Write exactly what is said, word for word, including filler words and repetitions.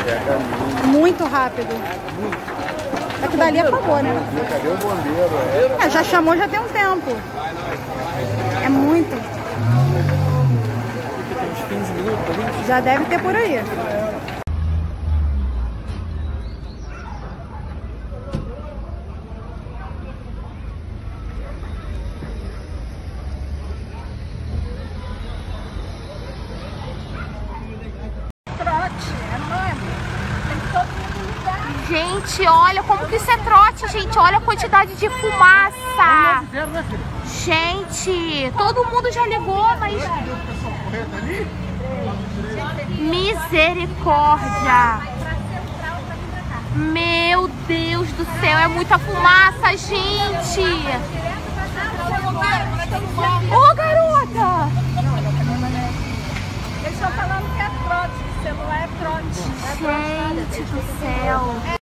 Muito rápido. É que dali apagou, né? Cadê o bombeiro? É, já chamou já tem um tempo. É muito. Já deve ter por aí. Gente, olha como que isso é trote, gente. Olha a quantidade de fumaça. Gente, todo mundo já ligou, mas... Misericórdia. Meu Deus do céu, é muita fumaça, gente. Ô, oh, garota. Eles estão falando que é trote, que celular é trote. Gente do céu.